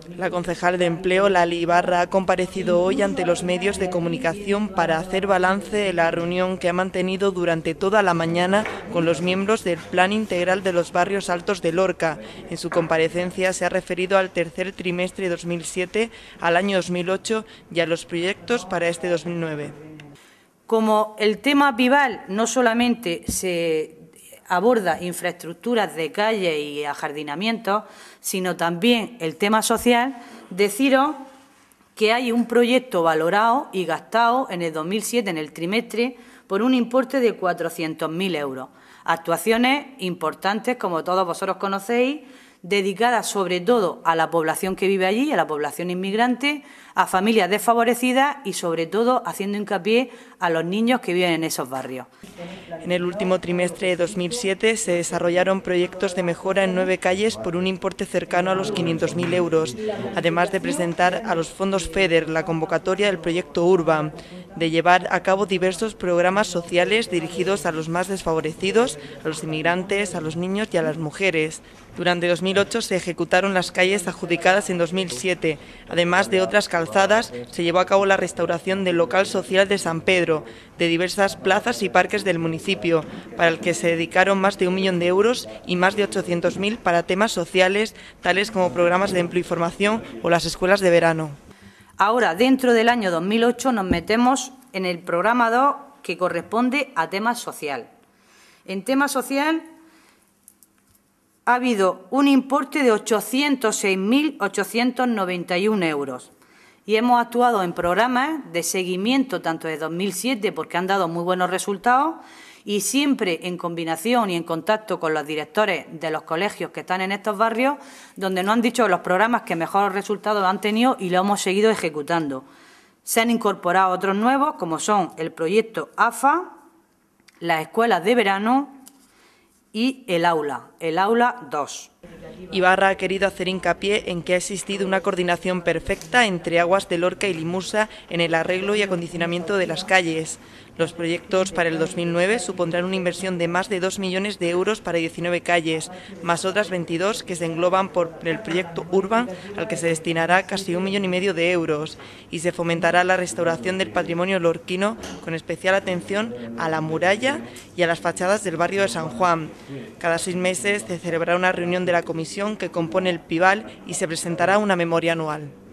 La concejal de Empleo, Lali Ibarra, ha comparecido hoy ante los medios de comunicación para hacer balance de la reunión que ha mantenido durante toda la mañana con los miembros del Plan Integral de los Barrios Altos de Lorca. En su comparecencia se ha referido al tercer trimestre de 2007, al año 2008 y a los proyectos para este 2009. Como el tema Pival no solamente se aborda infraestructuras de calle y ajardinamientos, sino también el tema social, deciros que hay un proyecto valorado y gastado en el 2007, en el trimestre, por un importe de 400.000 euros. Actuaciones importantes, como todos vosotros conocéis, dedicadas sobre todo a la población que vive allí, a la población inmigrante, a familias desfavorecidas y sobre todo haciendo hincapié a los niños que viven en esos barrios. En el último trimestre de 2007 se desarrollaron proyectos de mejora en 9 calles por un importe cercano a los 500.000 euros, además de presentar a los fondos FEDER la convocatoria del proyecto Urban, de llevar a cabo diversos programas sociales dirigidos a los más desfavorecidos, a los inmigrantes, a los niños y a las mujeres. Durante 2008 se ejecutaron las calles adjudicadas en 2007. Además de otras calzadas, se llevó a cabo la restauración del local social de San Pedro, de diversas plazas y parques del municipio, para el que se dedicaron más de 1 millón de euros y más de 800.000 para temas sociales, tales como programas de empleo y formación o las escuelas de verano. Ahora, dentro del año 2008, nos metemos en el programa 2, que corresponde a tema social. En tema social ha habido un importe de 806.891 euros y hemos actuado en programas de seguimiento tanto de 2007, porque han dado muy buenos resultados, y siempre en combinación y en contacto con los directores de los colegios que están en estos barrios, donde nos han dicho los programas que mejores resultados han tenido y lo hemos seguido ejecutando. Se han incorporado otros nuevos, como son el proyecto AFA, las escuelas de verano y el aula 2. Ibarra ha querido hacer hincapié en que ha existido una coordinación perfecta entre Aguas de Lorca y Limusa en el arreglo y acondicionamiento de las calles. Los proyectos para el 2009 supondrán una inversión de más de 2 millones de euros para 19 calles, más otras 22 que se engloban por el proyecto Urban, al que se destinará casi 1,5 millones de euros, y se fomentará la restauración del patrimonio lorquino con especial atención a la muralla y a las fachadas del barrio de San Juan. Cada 6 meses se celebrará una reunión de la comisión que compone el PIBAL y se presentará una memoria anual.